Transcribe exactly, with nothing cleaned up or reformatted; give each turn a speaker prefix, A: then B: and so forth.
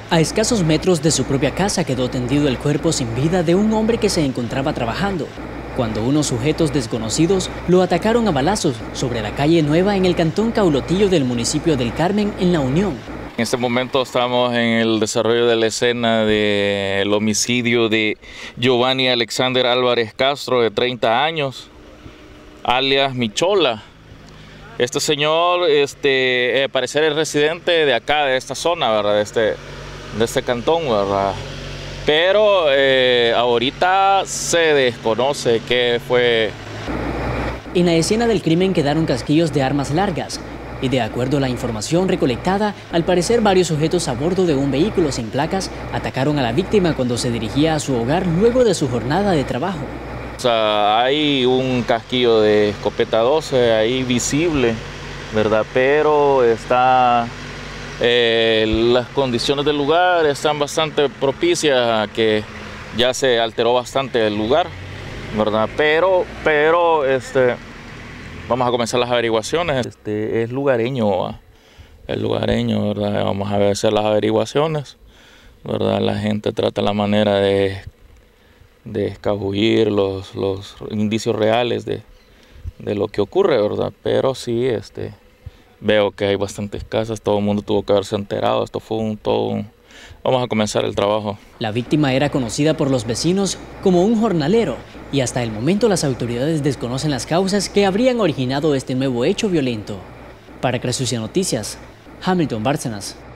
A: A escasos metros de su propia casa quedó tendido el cuerpo sin vida de un hombre que se encontraba trabajando, cuando unos sujetos desconocidos lo atacaron a balazos sobre la calle Nueva en el cantón Caulotillo del municipio del Carmen, en La Unión.
B: En este momento estamos en el desarrollo de la escena del homicidio de Giovanni Alexander Álvarez Castro, de treinta años, alias Michola. Este señor, este, eh, parecer es residente de acá, de esta zona, ¿verdad? De este, de este cantón, ¿verdad? Pero eh, ahorita se desconoce qué fue.
A: En la escena del crimen quedaron casquillos de armas largas y, de acuerdo a la información recolectada, al parecer varios sujetos a bordo de un vehículo sin placas atacaron a la víctima cuando se dirigía a su hogar luego de su jornada de trabajo.
B: O sea, hay un casquillo de escopeta doce ahí visible, ¿verdad? Pero está... Eh, las condiciones del lugar están bastante propicias a que ya se alteró bastante el lugar, ¿verdad? Pero, pero este, vamos a comenzar las averiguaciones. Este, es lugareño, es lugareño, ¿verdad? Vamos a hacer las averiguaciones, ¿verdad? La gente trata la manera de, de escabullir los, los indicios reales de, de lo que ocurre, ¿verdad? Pero sí, este... veo que hay bastantes casas, todo el mundo tuvo que haberse enterado, esto fue un todo un... Vamos a comenzar el trabajo. La víctima era conocida por los vecinos como un jornalero y hasta el momento las autoridades desconocen las causas que habrían originado este nuevo hecho violento. Para Cresucia Noticias, Hamilton Bárcenas.